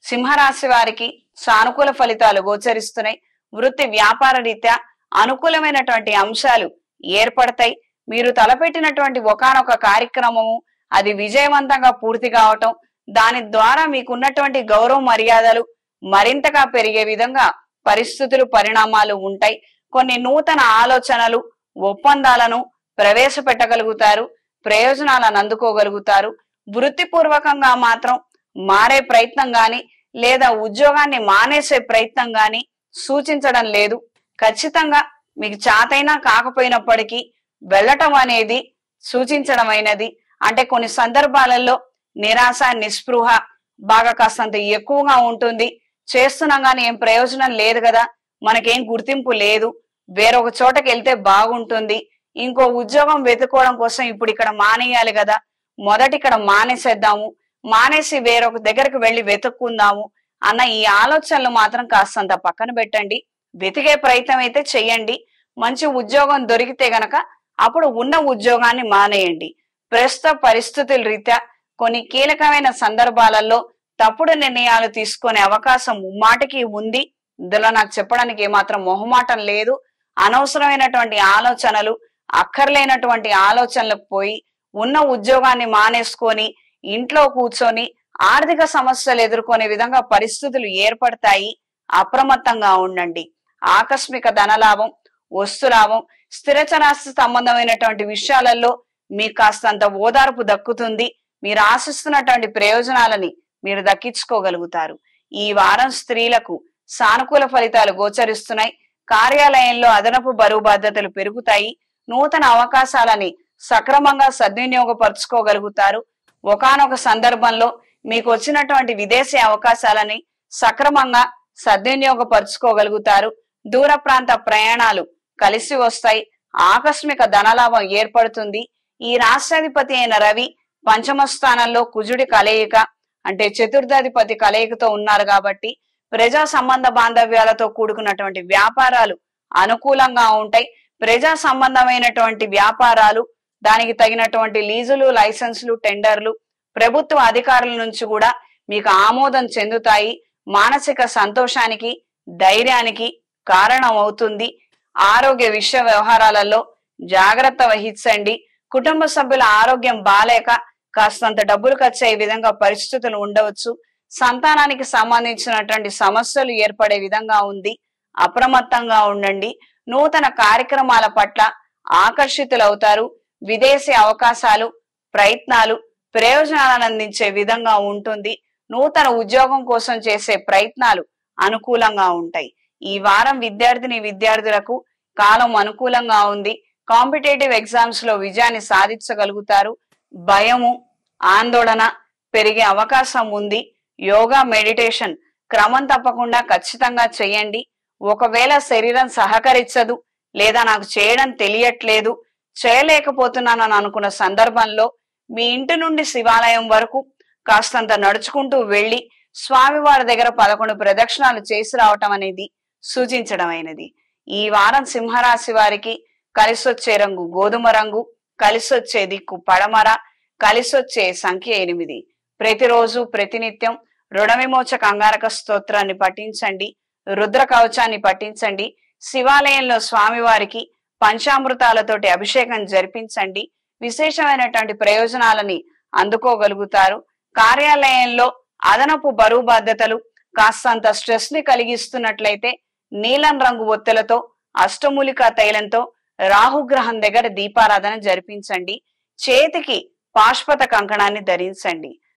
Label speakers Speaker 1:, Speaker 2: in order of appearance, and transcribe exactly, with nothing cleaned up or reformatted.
Speaker 1: సింహరాశి వారికి సానుకూల ఫలితాలు గోచరిస్తున్నాయి. వృత్తి వ్యాపార రీత్యా అనుకూలమైనటువంటి అంశాలు ఏర్పడతాయి. మీరు తలపెట్టినటువంటి ఒకానొక కార్యక్రమము అది విజయవంతంగా పూర్తి కావటం, దాని ద్వారా మీకున్నటువంటి గౌరవ మర్యాదలు మరింతగా పెరిగే విధంగా పరిస్థితులు పరిణామాలు ఉంటాయి. కొన్ని నూతన ఆలోచనలు ఒప్పందాలను ప్రవేశపెట్టగలుగుతారు, ప్రయోజనాలను అందుకోగలుగుతారు. వృత్తిపూర్వకంగా మాత్రం మారే ప్రయత్నం గాని లేదా ఉద్యోగాన్ని మానేసే ప్రయత్నం గాని సూచించడం లేదు. ఖచ్చితంగా మీకు చాతైనా కాకపోయినప్పటికీ వెళ్ళటం అనేది సూచించడమైనది. అంటే కొన్ని సందర్భాలలో నిరాశ నిస్పృహ బాగా కాస్తంత ఎక్కువగా ఉంటుంది. చేస్తున్నాం కానీ ఏం ప్రయోజనం లేదు కదా, మనకేం గుర్తింపు లేదు, వేరొక చోటకి వెళ్తే బాగుంటుంది, ఇంకో ఉద్యోగం వెతుక్కోవడం కోసం ఇప్పుడు ఇక్కడ మానేయాలి కదా, మొదటి ఇక్కడ మానేసేద్దాము, మానేసి వేరొక దగ్గరికి వెళ్ళి వెతుక్కుందాము అన్న ఈ ఆలోచనలు మాత్రం కాస్తంత పక్కన పెట్టండి. వెతికే ప్రయత్నం అయితే చెయ్యండి. మంచి ఉద్యోగం దొరికితే గనక అప్పుడు ఉన్న ఉద్యోగాన్ని మానేయండి. ప్రస్తుత పరిస్థితుల రీత్యా కొన్ని కీలకమైన సందర్భాలలో తప్పుడు నిర్ణయాలు తీసుకునే అవకాశం ముమ్మాటికి ఉంది. ఇందులో నాకు చెప్పడానికి ఏమాత్రం మొహమాటం లేదు. అనవసరమైనటువంటి ఆలోచనలు, అక్కర్లేనటువంటి ఆలోచనలకు పోయి ఉన్న ఉద్యోగాన్ని మానేసుకొని ఇంట్లో కూర్చొని ఆర్థిక సమస్యలు ఎదుర్కొనే విధంగా పరిస్థితులు ఏర్పడతాయి. అప్రమత్తంగా ఉండండి. ఆకస్మిక ధనలాభం, వస్తులాభం, స్థిరచరాస్తి సంబంధమైనటువంటి విషయాలలో మీకు కాస్తంత ఓదార్పు దక్కుతుంది. మీరు ఆశిస్తున్నటువంటి ప్రయోజనాలని మీరు దక్కించుకోగలుగుతారు. ఈ వారం స్త్రీలకు సానుకూల ఫలితాలు గోచరిస్తున్నాయి. కార్యాలయంలో అదనపు బరువు బాధ్యతలు పెరుగుతాయి. నూతన అవకాశాలని సక్రమంగా సద్వినియోగపరుచుకోగలుగుతారు. ఒకానొక సందర్భంలో మీకు వచ్చినటువంటి విదేశీ అవకాశాలని సక్రమంగా సద్వినియోగపరుచుకోగలుగుతారు. దూర ప్రాంత ప్రయాణాలు కలిసి వస్తాయి. ఆకస్మిక ధనలాభం ఏర్పడుతుంది. ఈ రాష్ట్రాధిపతి అయిన రవి పంచమ స్థానంలో కుజుడి కలయిక అంటే చతుర్థాధిపతి కలయికతో ఉన్నారు కాబట్టి ప్రజా సంబంధ బాంధవ్యాలతో కూడుకున్నటువంటి వ్యాపారాలు అనుకూలంగా ఉంటాయి. ప్రజా సంబంధమైనటువంటి వ్యాపారాలు, దానికి తగినటువంటి లీజులు, లైసెన్సులు, టెండర్లు ప్రభుత్వ అధికారుల నుంచి కూడా మీకు ఆమోదం చెందుతాయి. మానసిక సంతోషానికి, ధైర్యానికి కారణం అవుతుంది. ఆరోగ్య విషయ వ్యవహారాలలో జాగ్రత్త వహించండి. కుటుంబ సభ్యుల ఆరోగ్యం బాలేక కాస్తంత డబ్బులు ఖర్చు అయ్యే విధంగా పరిస్థితులు ఉండవచ్చు. సంతానానికి సంబంధించినటువంటి సమస్యలు ఏర్పడే విధంగా ఉంది. అప్రమత్తంగా ఉండండి. నూతన కార్యక్రమాల పట్ల ఆకర్షితులవుతారు. విదేశీ అవకాశాలు, ప్రయత్నాలు ప్రయోజనాలను అందించే విధంగా ఉంటుంది. నూతన ఉద్యోగం కోసం చేసే ప్రయత్నాలు అనుకూలంగా ఉంటాయి. ఈ వారం విద్యార్థిని విద్యార్థులకు కాలం అనుకూలంగా ఉంది. కాంపిటేటివ్ ఎగ్జామ్స్ లో విజయాన్ని సాధించగలుగుతారు. భయము, ఆందోళన పెరిగే అవకాశం ఉంది. యోగా, మెడిటేషన్ క్రమం తప్పకుండా ఖచ్చితంగా చేయండి. ఒకవేళ శరీరం సహకరించదు లేదా నాకు చేయడం తెలియట్లేదు, చేయలేకపోతున్నానని అనుకున్న సందర్భంలో మీ ఇంటి నుండి శివాలయం వరకు కాస్తంత నడుచుకుంటూ వెళ్లి స్వామివారి దగ్గర పదకొండు ప్రదక్షిణాలు చేసి రావటం అనేది సూచించడమైనది. ఈ వారం సింహరాశి వారికి కలిసొచ్చే రంగు గోధుమ రంగు, కలిసొచ్చే దిక్కు పడమర, కలిసొచ్చే సంఖ్య ఎనిమిది. ప్రతిరోజు ప్రతినిత్యం రుణ విమోచక అంగారక స్తోత్రాన్ని పఠించండి. రుద్ర కవచాన్ని పఠించండి. శివాలయంలో స్వామివారికి పంచామృతాలతోటి అభిషేకం జరిపించండి. విశేషమైనటువంటి ప్రయోజనాలని అందుకోగలుగుతారు. కార్యాలయంలో అదనపు బరువు బాధ్యతలు కాస్తంత స్ట్రెస్ ని కలిగిస్తున్నట్లయితే నీలం రంగు ఒత్తులతో, అష్టమూలికా తైలంతో రాహుగ్రహం దగ్గర దీపారాధన జరిపించండి. చేతికి పాష్పత కంకణాన్ని ధరించండి.